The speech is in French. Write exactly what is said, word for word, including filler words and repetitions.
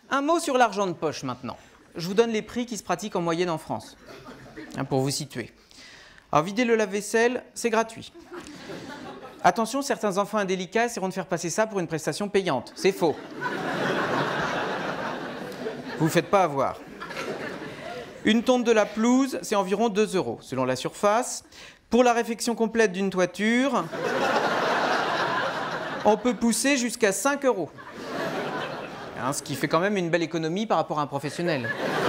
Un mot sur l'argent de poche maintenant. Je vous donne les prix qui se pratiquent en moyenne en France, hein, pour vous situer. Alors, vider le lave-vaisselle, c'est gratuit. Attention, certains enfants indélicats essaieront de faire passer ça pour une prestation payante. C'est faux. Vous ne faites pas avoir. Une tonte de la pelouse, c'est environ deux euros, selon la surface. Pour la réfection complète d'une toiture, on peut pousser jusqu'à cinq euros. Hein, ce qui fait quand même une belle économie par rapport à un professionnel.